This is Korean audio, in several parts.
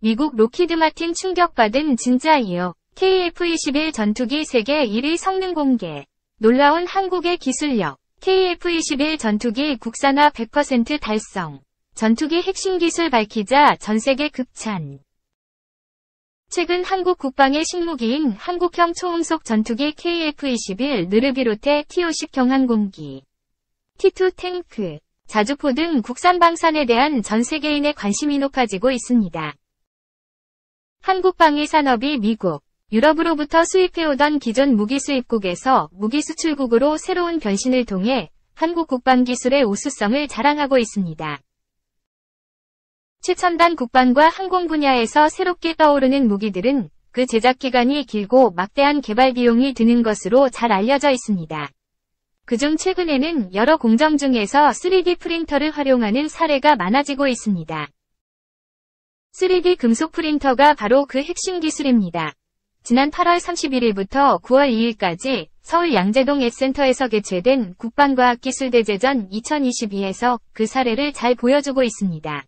미국 로키드 마틴 충격받은 진짜이요. KF-21 전투기 세계 1위 성능 공개. 놀라운 한국의 기술력. KF-21 전투기 국산화 100% 달성. 전투기 핵심 기술 밝히자 전세계 극찬. 최근 한국 국방의 신무기인 한국형 초음속 전투기 KF-21를 비롯해 T-50 경항공기, T-2 탱크, 자주포 등 국산 방산에 대한 전 세계인의 관심이 높아지고 있습니다. 한국 방위 산업이 미국, 유럽으로부터 수입해오던 기존 무기 수입국에서 무기 수출국으로 새로운 변신을 통해 한국 국방 기술의 우수성을 자랑하고 있습니다. 최첨단 국방과 항공 분야에서 새롭게 떠오르는 무기들은 그 제작 기간이 길고 막대한 개발 비용이 드는 것으로 잘 알려져 있습니다. 그중 최근에는 여러 공정 중에서 3D 프린터를 활용하는 사례가 많아지고 있습니다. 3D 금속 프린터가 바로 그 핵심 기술입니다. 지난 8월 31일부터 9월 2일까지 서울 양재동 앱센터에서 개최된 국방과학기술대제전 2022에서 그 사례를 잘 보여주고 있습니다.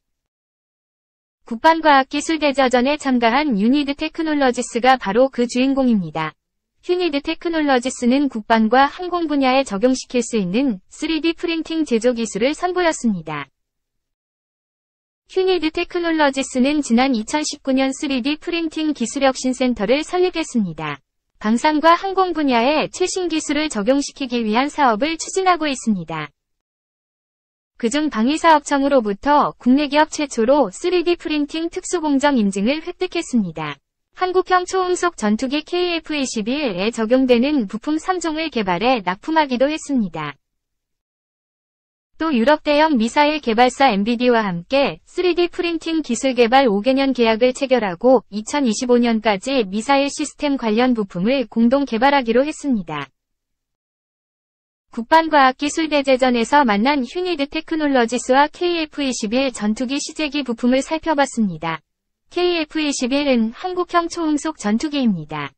국방과학기술대제전에 참가한 유니드 테크놀러지스가 바로 그 주인공입니다. 유니드 테크놀러지스는 국방과 항공 분야에 적용시킬 수 있는 3D 프린팅 제조 기술을 선보였습니다. 유니드 테크놀러지스는 지난 2019년 3D 프린팅 기술혁신센터를 설립했습니다. 방산과 항공 분야에 최신 기술을 적용시키기 위한 사업을 추진하고 있습니다. 그중 방위사업청으로부터 국내 기업 최초로 3D 프린팅 특수공정 인증을 획득했습니다. 한국형 초음속 전투기 KF-21에 적용되는 부품 3종을 개발해 납품하기도 했습니다. 또 유럽 대형 미사일 개발사 MBD와 함께 3D 프린팅 기술 개발 5개년 계약을 체결하고 2025년까지 미사일 시스템 관련 부품을 공동 개발하기로 했습니다. 국방과학기술대제전에서 만난 유니드 테크놀러지스와 KF-21 전투기 시제기 부품을 살펴봤습니다. KF-21은 한국형 초음속 전투기입니다.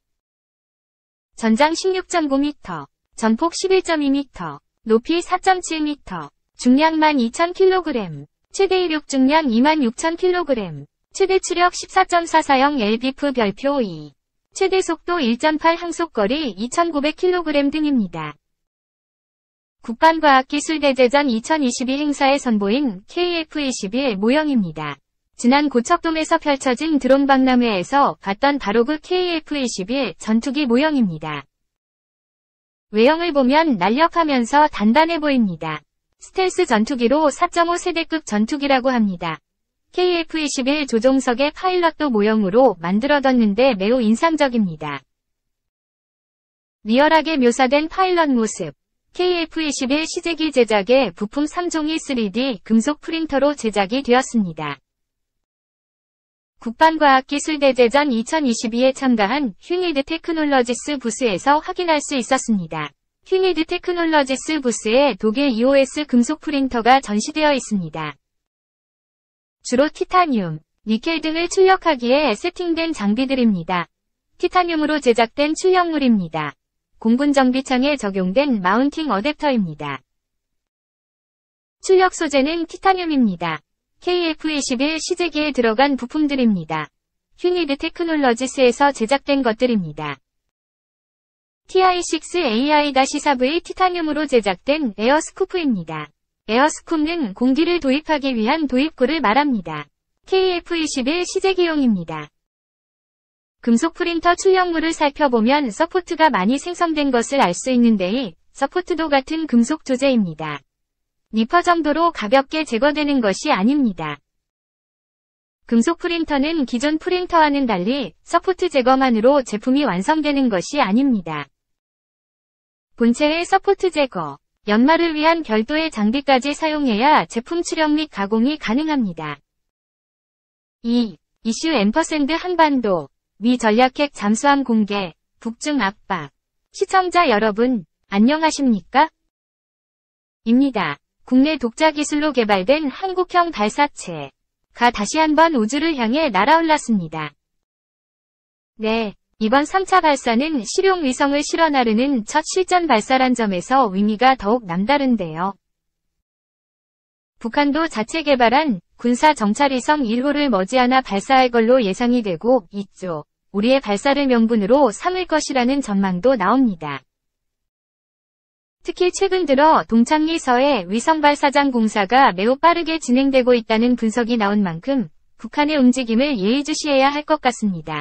전장 16.9m, 전폭 11.2m, 높이 4.7m, 중량 12,000kg, 최대 이륙 중량 26,000kg, 최대 추력 14.440 lbf 별표 2, 최대 속도 1.8 항속거리 2,900kg 등입니다. 국방과학기술대제전 2022 행사에 선보인 KF-21 모형입니다. 지난 고척돔에서 펼쳐진 드론 박람회에서 봤던 바로 그 KF-21 전투기 모형입니다. 외형을 보면 날렵하면서 단단해 보입니다. 스텔스 전투기로 4.5 세대급 전투기라고 합니다. KF-21 조종석의 파일럿도 모형으로 만들어뒀는데 매우 인상적입니다. 리얼하게 묘사된 파일럿 모습. KF-21 시제기 제작에 부품 3종이 3D 금속 프린터로 제작이 되었습니다. 국방과학기술대제전 2022에 참가한 유니드 테크놀러지스 부스에서 확인할 수 있었습니다. 유니드 테크놀러지스 부스에 독일 EOS 금속 프린터가 전시되어 있습니다. 주로 티타늄, 니켈 등을 출력하기에 세팅된 장비들입니다. 티타늄으로 제작된 출력물입니다. 공군 정비창에 적용된 마운팅 어댑터입니다. 출력 소재는 티타늄입니다. KF-21 시제기에 들어간 부품들입니다. 유니드 테크놀러지스에서 제작된 것들입니다. TI-6AI-4V 티타늄으로 제작된 에어스쿠프입니다. 에어스쿱는 공기를 도입하기 위한 도입구를 말합니다. KF-21 시제기용입니다. 금속 프린터 출력물을 살펴보면 서포트가 많이 생성된 것을 알 수 있는데 서포트도 같은 금속 조제입니다. 니퍼 정도로 가볍게 제거되는 것이 아닙니다. 금속 프린터는 기존 프린터와는 달리 서포트 제거만으로 제품이 완성되는 것이 아닙니다. 본체의 서포트 제거, 연마를 위한 별도의 장비까지 사용해야 제품 출력 및 가공이 가능합니다. 2. 이슈 앰퍼샌드 한반도, 미 전략핵 잠수함 공개, 북중 압박. 시청자 여러분, 안녕하십니까? 입니다. 국내 독자 기술로 개발된 한국형 발사체가 다시 한번 우주를 향해 날아올랐습니다. 네, 이번 3차 발사는 실용 위성을 실어 나르는 첫 실전 발사란 점에서 의미가 더욱 남다른데요. 북한도 자체 개발한 군사 정찰위성 1호를 머지않아 발사할 걸로 예상이 되고 있죠. 우리의 발사를 명분으로 삼을 것이라는 전망도 나옵니다. 특히 최근 들어 동창리 서해 위성발사장 공사가 매우 빠르게 진행되고 있다는 분석이 나온 만큼 북한의 움직임을 예의주시해야 할 것 같습니다.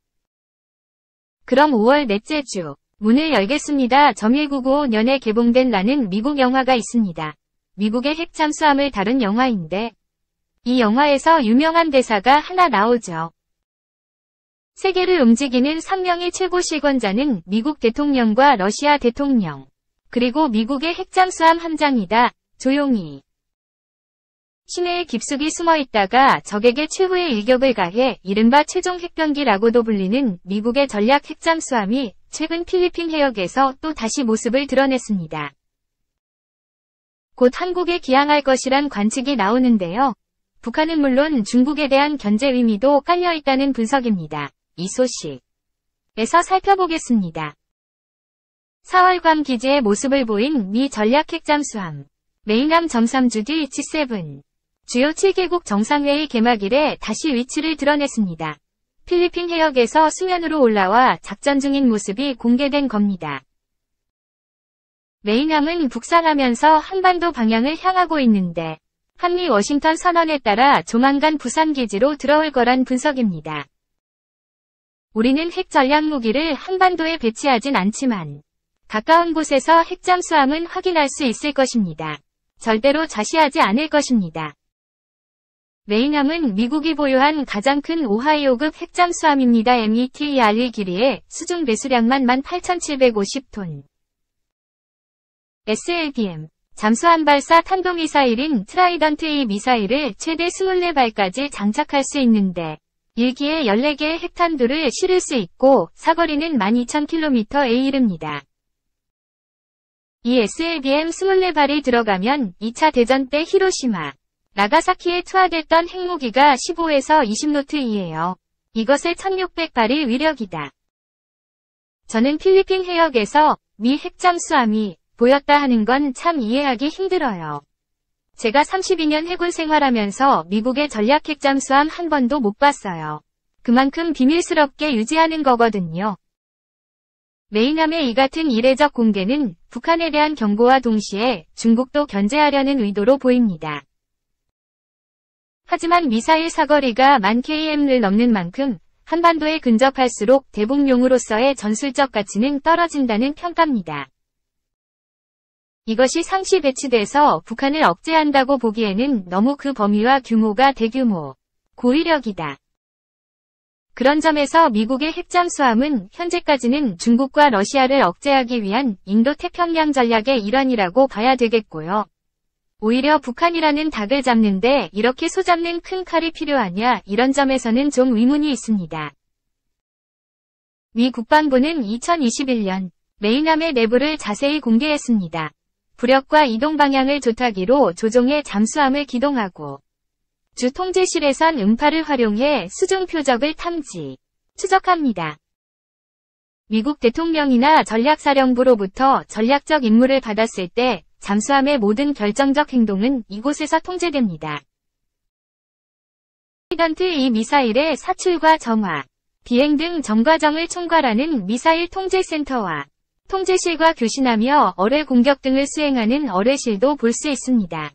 그럼 5월 넷째 주 문을 열겠습니다. 1995년에 개봉된 라는 미국 영화가 있습니다. 미국의 핵 잠수함을 다룬 영화인데 이 영화에서 유명한 대사가 하나 나오죠. 세계를 움직이는 3명의 최고 실권자는 미국 대통령과 러시아 대통령, 그리고 미국의 핵잠수함 함장이다. 조용히. 시내에 깊숙이 숨어 있다가 적에게 최후의 일격을 가해 이른바 최종 핵병기라고도 불리는 미국의 전략 핵잠수함이 최근 필리핀 해역에서 또 다시 모습을 드러냈습니다. 곧 한국에 기항할 것이란 관측이 나오는데요. 북한은 물론 중국에 대한 견제 의미도 깔려 있다는 분석입니다. 이 소식에서 살펴보겠습니다. 4월 괌 기지의 모습을 보인 미 전략 핵잠수함 메이남 점삼주 뒤 G7 주요 7개국 정상회의 개막일에 다시 위치를 드러냈습니다. 필리핀 해역에서 수면으로 올라와 작전 중인 모습이 공개된 겁니다. 메이남은 북상하면서 한반도 방향을 향하고 있는데 한미 워싱턴 선언에 따라 조만간 부산 기지로 들어올 거란 분석입니다. 우리는 핵 전략 무기를 한반도에 배치하진 않지만 가까운 곳에서 핵잠수함은 확인할 수 있을 것입니다. 절대로 좌시하지 않을 것입니다. 메이남은 미국이 보유한 가장 큰 오하이오급 핵잠수함입니다. METER의 길이에 수중 배수량만 18,750톤. SLBM 잠수함 발사 탄도미사일인 트라이던트 A 미사일을 최대 24발까지 장착할 수 있는데 1기에 14개의 핵탄두를 실을 수 있고 사거리는 12,000km에 이릅니다. 이 SLBM 24발이 들어가면 2차 대전 때 히로시마, 나가사키에 투하됐던 핵무기가 15에서 20노트이에요. 이것의 1600발이 위력이다. 저는 필리핀 해역에서 미 핵잠수함이 보였다 하는 건 참 이해하기 힘들어요. 제가 32년 해군 생활하면서 미국의 전략 핵잠수함 한 번도 못 봤어요. 그만큼 비밀스럽게 유지하는 거거든요. 메이남의 이 같은 이례적 공개는 북한에 대한 경고와 동시에 중국도 견제하려는 의도로 보입니다. 하지만 미사일 사거리가 1000km를 넘는 만큼 한반도에 근접할수록 대북용으로서의 전술적 가치는 떨어진다는 평가입니다. 이것이 상시 배치돼서 북한을 억제한다고 보기에는 너무 그 범위와 규모가 대규모, 고위력이다. 그런 점에서 미국의 핵잠수함은 현재까지는 중국과 러시아를 억제하기 위한 인도태평양 전략의 일환이라고 봐야 되겠고요. 오히려 북한이라는 닭을 잡는데 이렇게 소잡는 큰 칼이 필요하냐, 이런 점에서는 좀 의문이 있습니다. 미 국방부는 2021년 메이남의 내부를 자세히 공개했습니다. 부력과 이동 방향을 조타기로 조종해 잠수함을 기동하고 주 통제실에선 음파를 활용해 수중 표적을 탐지, 추적합니다. 미국 대통령이나 전략사령부로부터 전략적 임무를 받았을 때 잠수함의 모든 결정적 행동은 이곳에서 통제됩니다. 트라이던트 이 미사일의 사출과 정화, 비행 등 전 과정을 총괄하는 미사일 통제센터와 통제실과 교신하며 어뢰 공격 등을 수행하는 어뢰실도 볼 수 있습니다.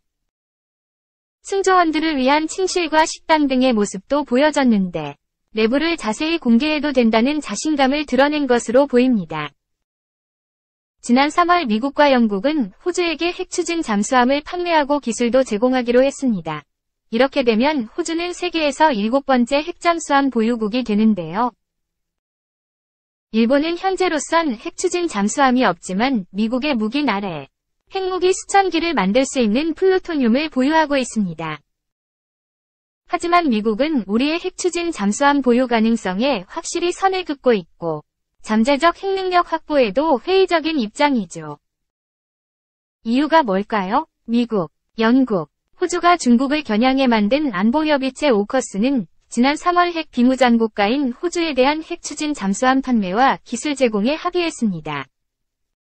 승조원들을 위한 침실과 식당 등의 모습도 보여졌는데 내부를 자세히 공개해도 된다는 자신감을 드러낸 것으로 보입니다. 지난 3월 미국과 영국은 호주에게 핵추진 잠수함을 판매하고 기술도 제공하기로 했습니다. 이렇게 되면 호주는 세계에서 7번째 핵잠수함 보유국이 되는데요. 일본은 현재로선 핵추진 잠수함이 없지만 미국의 무기 아래 핵무기 수천 기를 만들 수 있는 플루토늄을 보유하고 있습니다. 하지만 미국은 우리의 핵추진 잠수함 보유 가능성에 확실히 선을 긋고 있고 잠재적 핵능력 확보에도 회의적인 입장이죠. 이유가 뭘까요? 미국, 영국, 호주가 중국을 겨냥해 만든 안보협의체 오커스는 지난 3월 핵 비무장국가인 호주에 대한 핵추진 잠수함 판매와 기술 제공에 합의했습니다.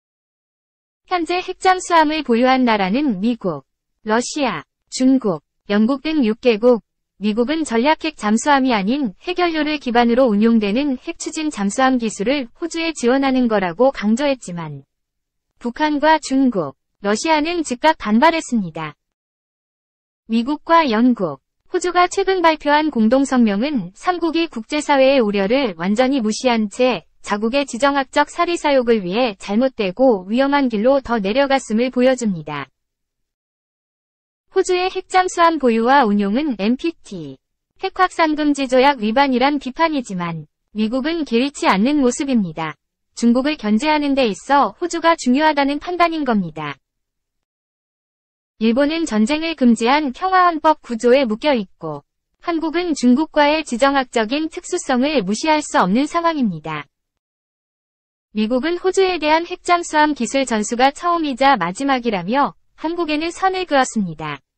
현재 핵잠수함을 보유한 나라는 미국, 러시아, 중국, 영국 등 6개국, 미국은 전략핵 잠수함이 아닌 핵연료를 기반으로 운용되는 핵추진 잠수함 기술을 호주에 지원하는 거라고 강조했지만 북한과 중국, 러시아는 즉각 반발했습니다. 미국과 영국, 호주가 최근 발표한 공동성명은 3국이 국제사회의 우려를 완전히 무시한 채 자국의 지정학적 사리 사욕을 위해 잘못되고 위험한 길로 더 내려갔음을 보여줍니다. 호주의 핵잠수함 보유와 운용은 NPT, 핵확산금지 조약 위반이란 비판이지만 미국은 개의치 않는 모습입니다. 중국을 견제하는 데 있어 호주가 중요하다는 판단인 겁니다. 일본은 전쟁을 금지한 평화헌법 구조에 묶여있고 한국은 중국과의 지정학적인 특수성을 무시할 수 없는 상황입니다. 미국은 호주에 대한 핵잠수함 기술 전수가 처음이자 마지막이라며 한국에는 선을 그었습니다.